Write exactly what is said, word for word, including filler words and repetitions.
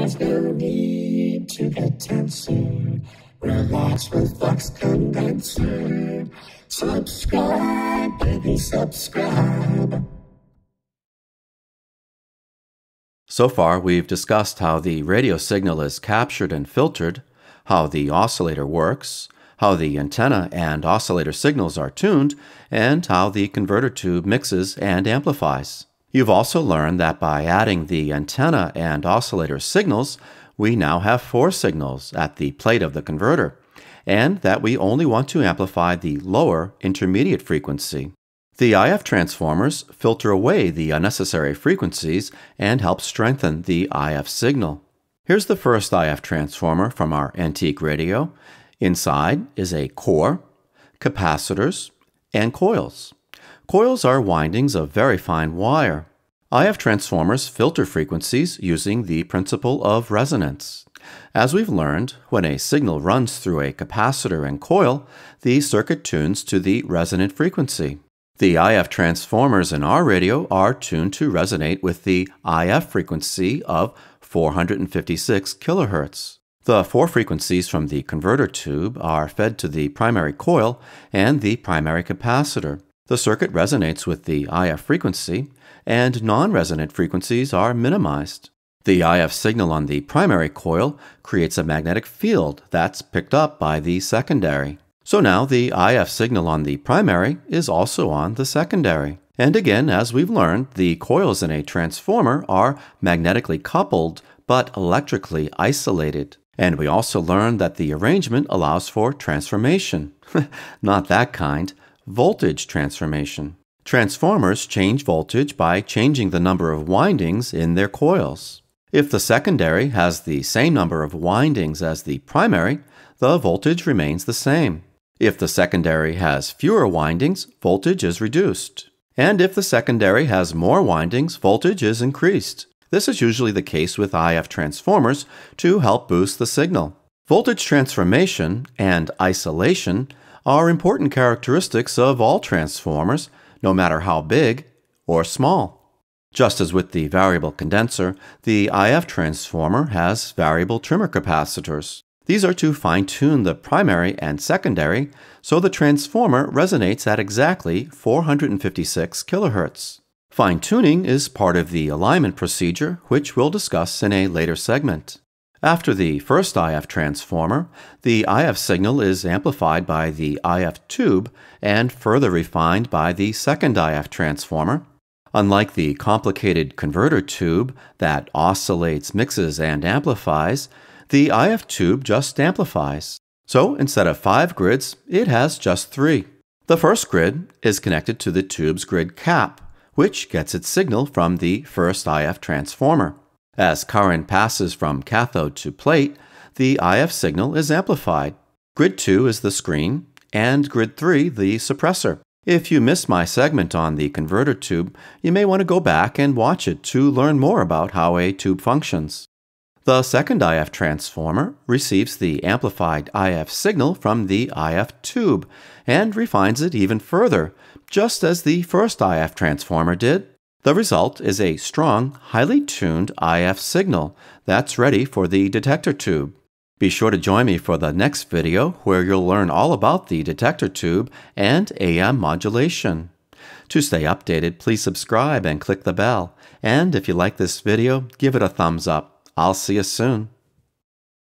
There's no need to get tenser. Relax with Flux Condenser. Subscribe, baby, subscribe. So far, we've discussed how the radio signal is captured and filtered, how the oscillator works, how the antenna and oscillator signals are tuned, and how the converter tube mixes and amplifies. You've also learned that by adding the antenna and oscillator signals, we now have four signals at the plate of the converter, and that we only want to amplify the lower intermediate frequency. The I F transformers filter away the unnecessary frequencies and help strengthen the I F signal. Here's the first I F transformer from our antique radio. Inside is a core, capacitors, and coils. Coils are windings of very fine wire. I F transformers filter frequencies using the principle of resonance. As we've learned, when a signal runs through a capacitor and coil, the circuit tunes to the resonant frequency. The I F transformers in our radio are tuned to resonate with the I F frequency of four hundred fifty-six kilohertz. The four frequencies from the converter tube are fed to the primary coil and the primary capacitor. The circuit resonates with the I F frequency, and non-resonant frequencies are minimized. The I F signal on the primary coil creates a magnetic field that's picked up by the secondary. So now the I F signal on the primary is also on the secondary. And again, as we've learned, the coils in a transformer are magnetically coupled but electrically isolated. And we also learned that the arrangement allows for transformation. Not that kind, voltage transformation. Transformers change voltage by changing the number of windings in their coils. If the secondary has the same number of windings as the primary, the voltage remains the same. If the secondary has fewer windings, voltage is reduced. And if the secondary has more windings, voltage is increased. This is usually the case with I F transformers to help boost the signal. Voltage transformation and isolation are important characteristics of all transformers, no matter how big or small. Just as with the variable condenser, the I F transformer has variable trimmer capacitors. These are to fine-tune the primary and secondary so the transformer resonates at exactly four hundred fifty-six kilohertz. Fine-tuning is part of the alignment procedure, which we'll discuss in a later segment. After the first I F transformer, the I F signal is amplified by the I F tube and further refined by the second I F transformer. Unlike the complicated converter tube that oscillates, mixes, and amplifies, the I F tube just amplifies. So instead of five grids, it has just three. The first grid is connected to the tube's grid cap, which gets its signal from the first I F transformer. As current passes from cathode to plate, the I F signal is amplified. Grid two is the screen, and grid three the suppressor. If you missed my segment on the converter tube, you may want to go back and watch it to learn more about how a tube functions. The second I F transformer receives the amplified I F signal from the I F tube and refines it even further, just as the first I F transformer did. The result is a strong, highly tuned I F signal that's ready for the detector tube. Be sure to join me for the next video where you'll learn all about the detector tube and A M modulation. To stay updated, please subscribe and click the bell. And if you like this video, give it a thumbs up. I'll see you soon.